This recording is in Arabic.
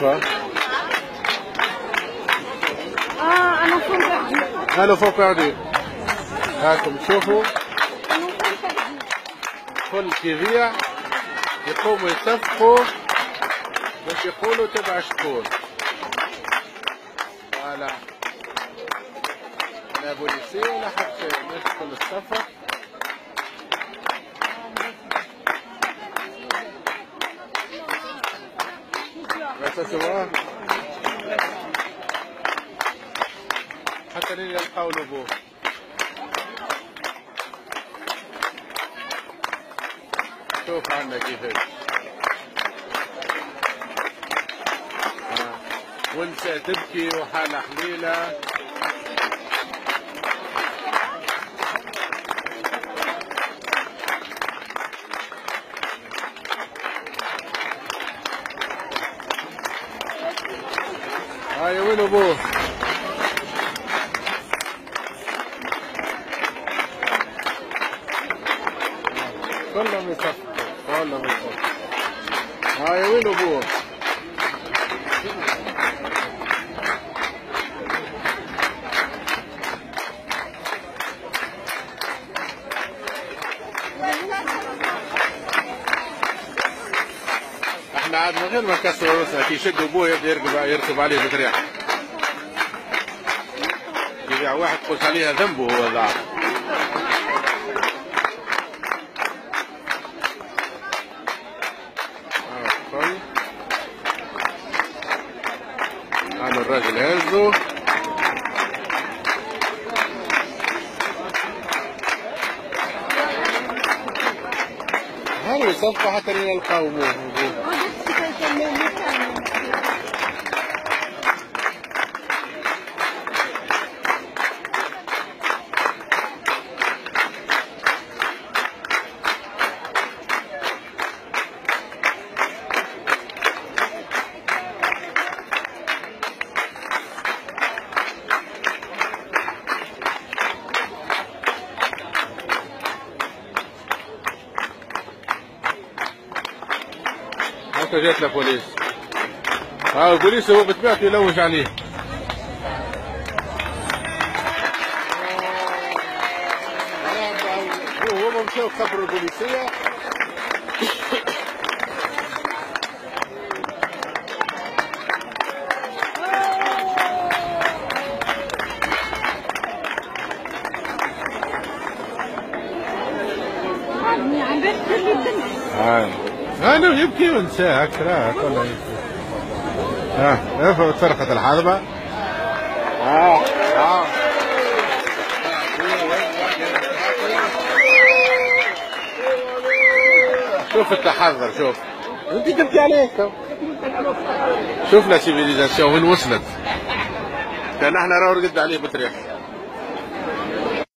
الصفة؟ أنا فوق بعدي. أنا فوق بعدي. هاكم تشوفوا كل كيبيع يقوموا يصفقوا باش يقولوا تبع شكون. فوالا لا بوليسي ولا حتى شيء، الناس كل الصفق. بس سوا حتى لين يلقاو لبوه. شوف عنا كيفاش ونساء تبكي وحالة حليلة. هاي وين ابوه؟ كلهم يصفقوا كلهم يصفقوا. هاي وين ابوه؟ احنا عاد من غير ما نكسروا راسنا كي يشدوا ابوه يبدا يركب عليه بطريقه. يبيع واحد تقول عليها ذنبه هو ضعف. هذا الراجل هزه هذا يصفى حتى يلقاو ابوه. هكا جات البوليس. البوليس هو بطبيعته يلوج عليه. هو مشاو خبروا البوليسية. أنا يبكي ونساه هكذا كله يبكي. فرقت الحربة. شوف التحضر، شوف انت تبكي عليك. شوف لا سيفيليزاسيون وين وصلت. كان احنا راهو رقد عليه بطريقة.